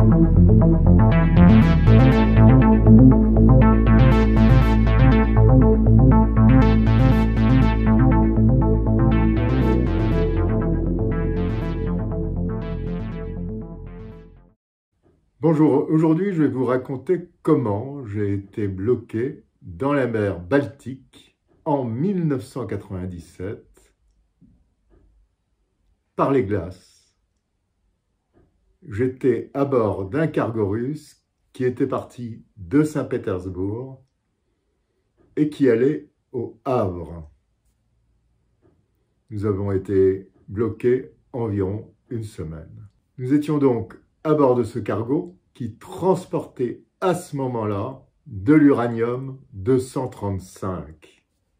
Bonjour, aujourd'hui je vais vous raconter comment j'ai été bloqué dans la mer Baltique en 1997 par les glaces. J'étais à bord d'un cargo russe qui était parti de Saint-Pétersbourg et qui allait au Havre. Nous avons été bloqués environ une semaine. Nous étions donc à bord de ce cargo qui transportait à ce moment-là de l'uranium 235.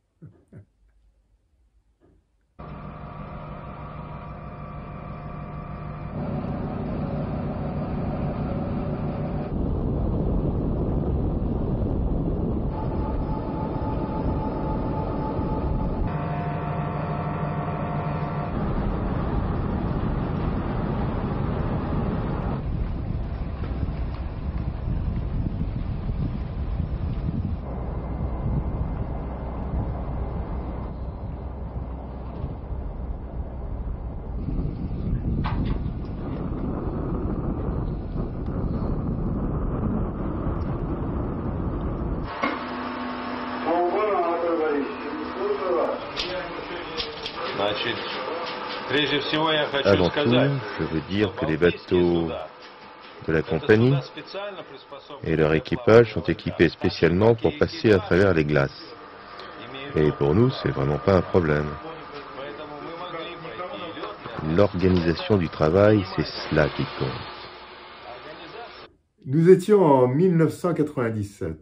Avant tout, je veux dire que les bateaux de la compagnie et leur équipage sont équipés spécialement pour passer à travers les glaces. Et pour nous, c'est vraiment pas un problème. L'organisation du travail, c'est cela qui compte. Nous étions en 1997.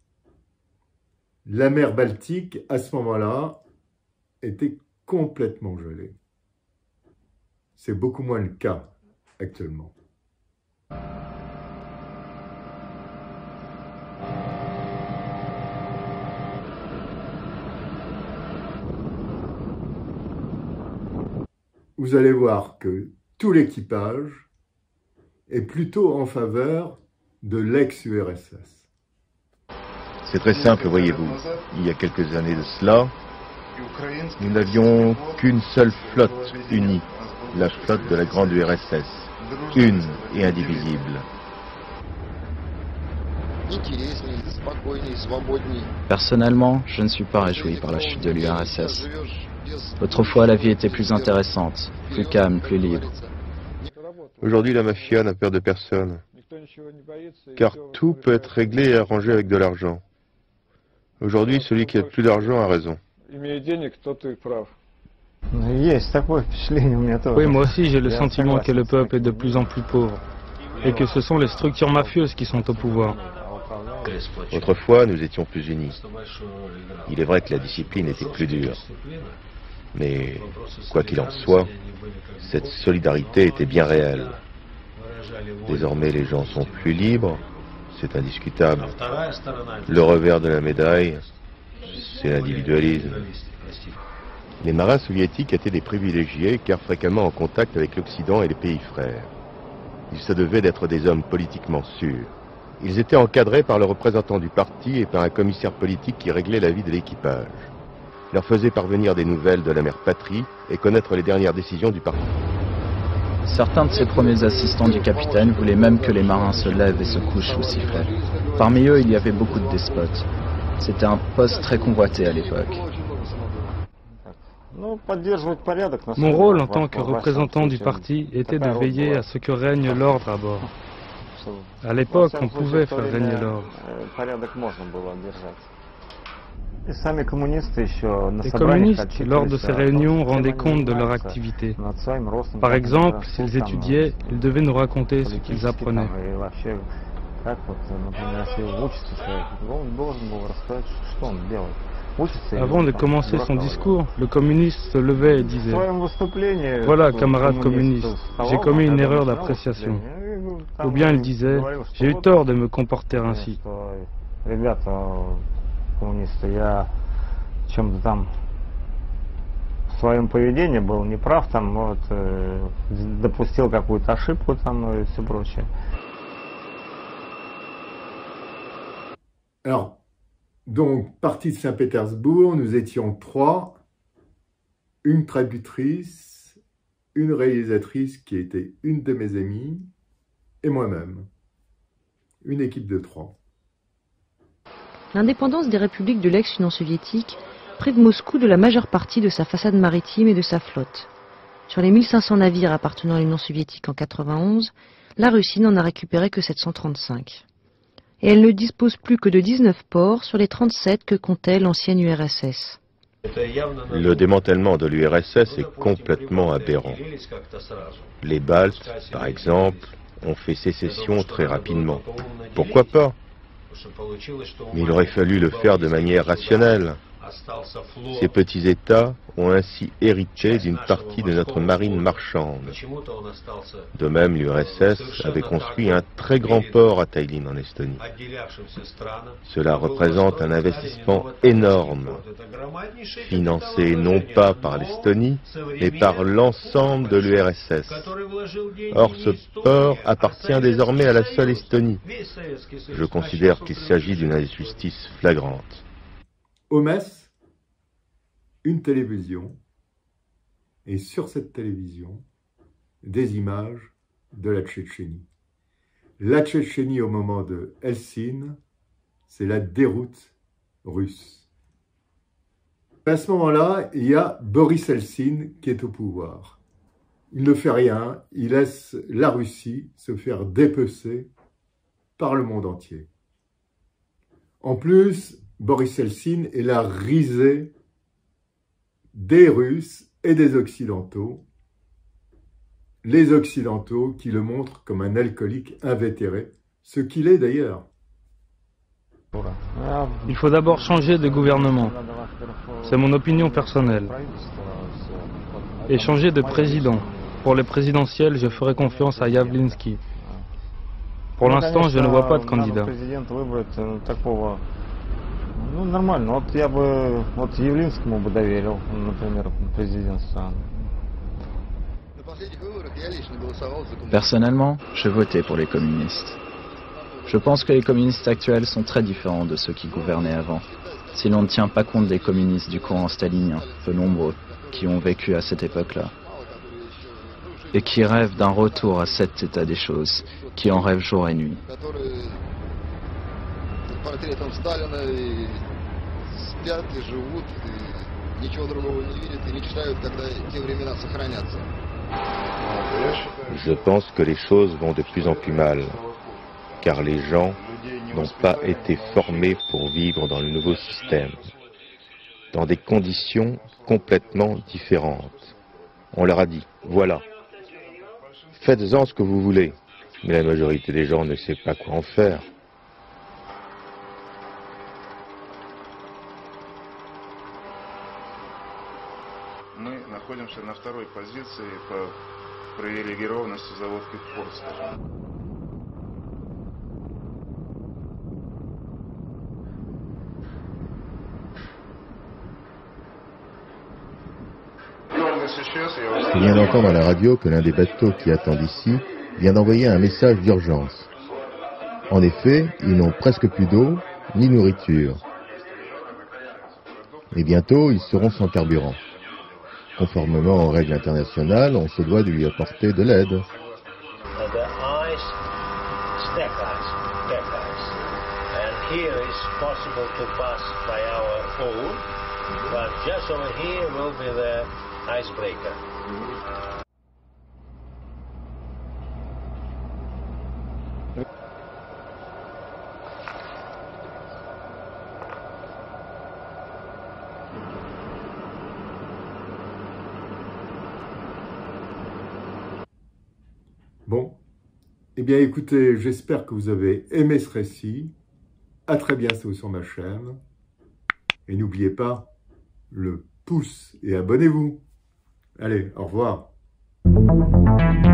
La mer Baltique, à ce moment-là, était complètement gelée. C'est beaucoup moins le cas actuellement. Vous allez voir que tout l'équipage est plutôt en faveur de l'ex-URSS. C'est très simple, voyez-vous. Il y a quelques années de cela, nous n'avions qu'une seule flotte unie, la flotte de la grande URSS, une et indivisible. Personnellement, je ne suis pas réjoui par la chute de l'URSS. Autrefois, la vie était plus intéressante, plus calme, plus libre. Aujourd'hui, la mafia n'a peur de personne, car tout peut être réglé et arrangé avec de l'argent. Aujourd'hui, celui qui a le plus d'argent a raison. Oui, moi aussi j'ai le sentiment que le peuple est de plus en plus pauvre et que ce sont les structures mafieuses qui sont au pouvoir. Autrefois, nous étions plus unis. Il est vrai que la discipline était plus dure. Mais, quoi qu'il en soit, cette solidarité était bien réelle. Désormais, les gens sont plus libres, c'est indiscutable. Le revers de la médaille, c'est l'individualisme. Les marins soviétiques étaient des privilégiés car fréquemment en contact avec l'Occident et les pays frères. Ils se devaient d'être des hommes politiquement sûrs. Ils étaient encadrés par le représentant du parti et par un commissaire politique qui réglait la vie de l'équipage. Il leur faisait parvenir des nouvelles de la mère patrie et connaître les dernières décisions du parti. Certains de ces premiers assistants du capitaine voulaient même que les marins se lèvent et se couchent au sifflet. Parmi eux, il y avait beaucoup de despotes. C'était un poste très convoité à l'époque. Mon rôle en tant que représentant du parti était de veiller à ce que règne l'ordre à bord. À l'époque, on pouvait faire régner l'ordre. Les communistes, lors de ces réunions, rendaient compte de leur activité. Par exemple, s'ils étudiaient, ils devaient nous raconter ce qu'ils apprenaient. Avant de commencer son discours, le communiste se levait et disait « Voilà, camarades communistes, j'ai commis une erreur d'appréciation. » Ou bien il disait « J'ai eu tort de me comporter ainsi. » в своем поведении был неправ, там, вот, допустил какую-то ошибку там, и все прочее. Alors, donc, parti de Saint-Pétersbourg, nous étions 3, une traductrice, une réalisatrice qui était une de mes amies, et moi-même. Une équipe de 3. L'indépendance des républiques de l'ex-Union soviétique prive Moscou de la majeure partie de sa façade maritime et de sa flotte. Sur les 1500 navires appartenant à l'Union soviétique en 1991, la Russie n'en a récupéré que 735. Et elle ne dispose plus que de 19 ports sur les 37 que comptait l'ancienne URSS. Le démantèlement de l'URSS est complètement aberrant. Les Baltes, par exemple, ont fait sécession très rapidement. Pourquoi pas? Mais il aurait fallu le faire de manière rationnelle. Ces petits États ont ainsi hérité d'une partie de notre marine marchande. De même, l'URSS avait construit un très grand port à Tallinn en Estonie. Cela représente un investissement énorme, financé non pas par l'Estonie, mais par l'ensemble de l'URSS. Or, ce port appartient désormais à la seule Estonie. Je considère qu'il s'agit d'une injustice flagrante. Au Metz, une télévision, et sur cette télévision, des images de la Tchétchénie. La Tchétchénie au moment de Helsinki, c'est la déroute russe. À ce moment-là, il y a Boris Helsinki qui est au pouvoir. Il ne fait rien, il laisse la Russie se faire dépecer par le monde entier. En plus, Boris Helsinki est la risée des Russes et des Occidentaux, les Occidentaux qui le montrent comme un alcoolique invétéré, ce qu'il est d'ailleurs. Il faut d'abord changer de gouvernement. C'est mon opinion personnelle. Et changer de président. Pour les présidentielles, je ferai confiance à Yavlinsky. Pour l'instant, je ne vois pas de candidat. Personnellement, je votais pour les communistes. Je pense que les communistes actuels sont très différents de ceux qui gouvernaient avant. Si l'on ne tient pas compte des communistes du courant stalinien, peu nombreux, qui ont vécu à cette époque-là, et qui rêvent d'un retour à cet état des choses, qui en rêvent jour et nuit. Je pense que les choses vont de plus en plus mal, car les gens n'ont pas été formés pour vivre dans le nouveau système, dans des conditions complètement différentes. On leur a dit, voilà, faites-en ce que vous voulez, mais la majorité des gens ne sait pas quoi en faire. Мы находимся на второй позиции по привилегированности заводки «Форд». Je viens d'entendre à la radio que l'un des bateaux qui attendent ici vient d'envoyer un message d'urgence. En effet, ils n'ont presque plus d'eau ni nourriture. Et bientôt, ils seront sans carburant. Conformément aux règles internationales, on se doit de lui apporter de l'aide. Bon, eh bien écoutez, j'espère que vous avez aimé ce récit. À très bientôt sur ma chaîne. Et n'oubliez pas le pouce et abonnez-vous. Allez, au revoir.